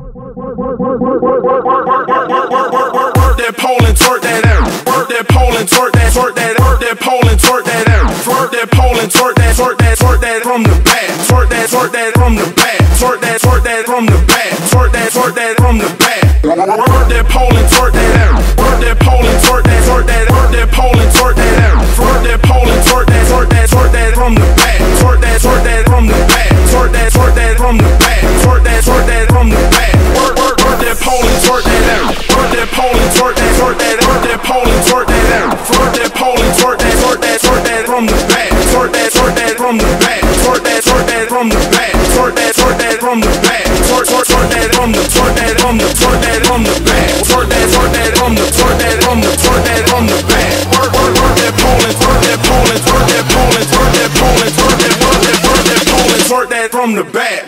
that pole and twerk that out. Work that pole and twerk that, twerk that, work that pole and twerk that out. Work that pole and twerk that, twerk that, twerk that from the back. Twerk that from the back. Twerk that from the back. Twerk that from the back. Work that pole and twerk that out. Work that pole and twerk that, twerk that, work that pole and twerk that out. Work that pole and twerk that, twerk that from the back. Twerk that from the back. Twerk that from the back. Twerk that from the back. Work that pole and twerk that out. Work that pole and twerk that, twerk that, work that pole and twerk that out. Work that pole and twerk that, twerk that from the back. Twerk that from the back. Twerk that from the back. Twerk that from the back. Twerk that from the, twerk that from the, twerk that from the back. Twerk that from the, twerk that from the, twerk that from the back. Work that pole and twerk that pole and twerk that pole and twerk that pole and twerk that pole and twerk that from the back.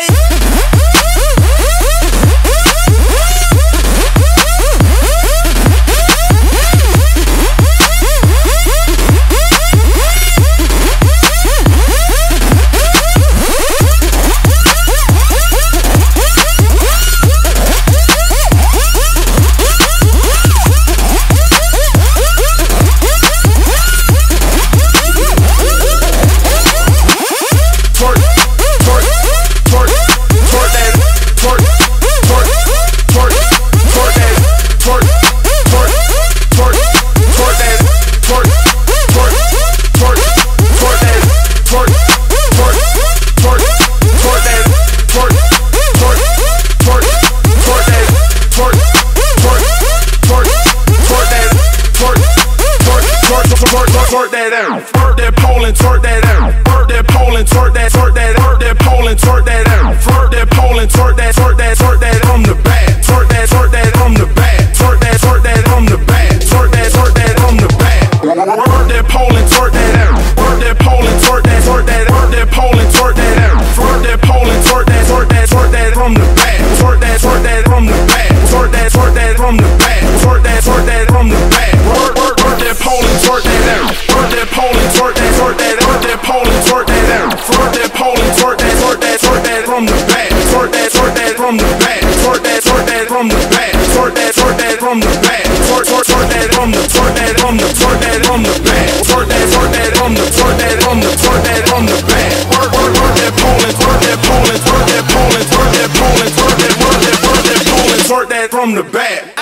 Twerk that out. Work that pole and twerk that out. Work that pole and twerk that, twerk that, work that pole and twerk that out. Work that pole and twerk that, twerk that from the back. Twerk that from the back. Twerk that from the back. Twerk that from the back. Work that pole and twerk that out. Work that pole and twerk that, twerk that, work that pole and twerk that out. Work that pole and twerk that, twerk that from the back. Twerk that from the back. Twerk that from the back. Twerk that from the back. Work that pole and twerk that out. Work that pole and twerk that, twerk that, work that pole and twerk that out. Work that pole and twerk that, twerk that from the back. Twerk that from the back. Twerk that from the back. Twerk that from the back. Twerk that from the, twerk that from the, twerk that from the back. Twerk that from the, twerk that from the, twerk that from the back. Work that pole and twerk that pole and twerk that pole and twerk that pole and twerk that pole and twerk that from the back.